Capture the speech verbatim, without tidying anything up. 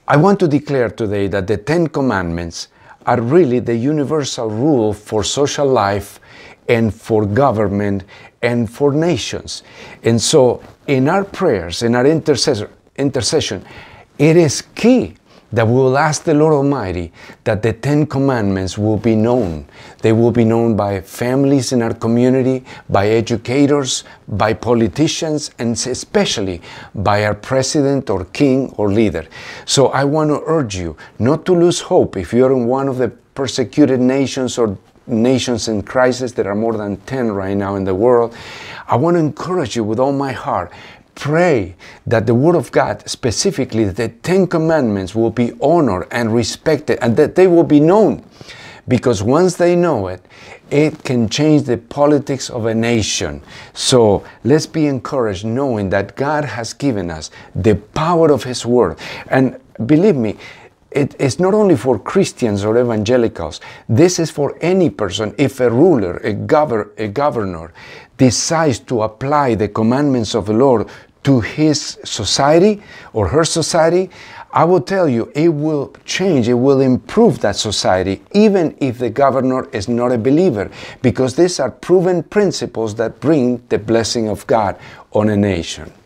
I want to declare today that the Ten Commandments are really the universal rule for social life and for government and for nations. And so in our prayers, in our intercessor, intercession, it is key that we will ask the Lord Almighty that the Ten Commandments will be known. They will be known by families in our community, by educators, by politicians, and especially by our president or king or leader. So I want to urge you not to lose hope if you're in one of the persecuted nations or nations in crisis. There are more than ten right now in the world. I want to encourage you with all my heart. Pray that the Word of God, specifically the Ten Commandments, will be honored and respected and that they will be known. Because once they know it, it can change the politics of a nation. So let's be encouraged knowing that God has given us the power of His Word. And believe me, it is not only for Christians or evangelicals. This is for any person. If a ruler, a, governor, a governor decides to apply the commandments of the Lord to his society or her society, I will tell you, it will change, it will improve that society, even if the governor is not a believer, because these are proven principles that bring the blessing of God on a nation.